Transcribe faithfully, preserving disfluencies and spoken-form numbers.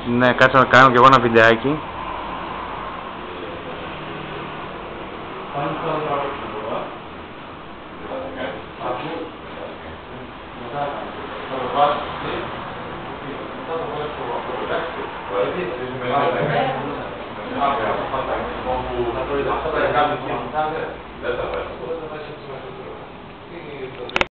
Ναι, κάτσε να κάνω κι εγώ ένα βιντεάκι. Θα το